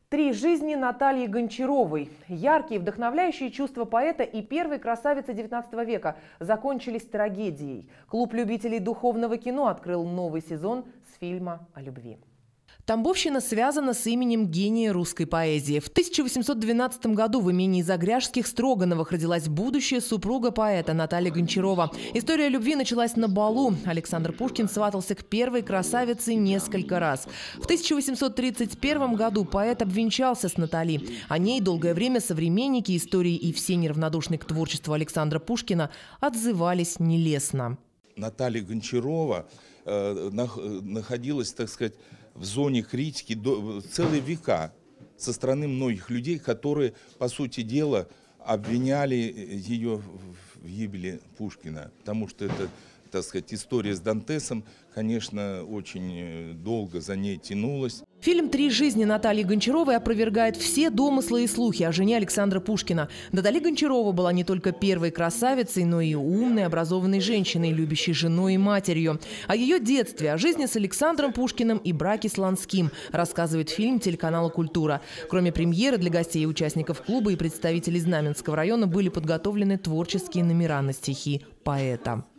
«Три жизни» Натальи Гончаровой. Яркие, вдохновляющие чувства поэта и первой красавицы XIX века закончились трагедией. Клуб любителей духовного кино открыл новый сезон с фильма о любви. Тамбовщина связана с именем гения русской поэзии. В 1812 году в имении Загряжских Строгановых родилась будущая супруга поэта Наталья Гончарова. История любви началась на балу. Александр Пушкин сватался к первой красавице несколько раз. В 1831 году поэт обвенчался с Натальей. О ней долгое время современники истории и все неравнодушные к творчеству Александра Пушкина отзывались нелестно. Наталья Гончарова находилась, так сказать, в зоне критики целые века со стороны многих людей, которые, по сути дела, обвиняли ее в гибели Пушкина. Потому что это, так сказать, история с Дантесом, конечно, очень долго за ней тянулась. Фильм «Три жизни» Натальи Гончаровой опровергает все домыслы и слухи о жене Александра Пушкина. Наталья Гончарова была не только первой красавицей, но и умной, образованной женщиной, любящей женой и матерью. О ее детстве, о жизни с Александром Пушкиным и браке с Ланским рассказывает фильм телеканала «Культура». Кроме премьеры, для гостей и участников клуба и представителей Знаменского района были подготовлены творческие номера на стихи поэта.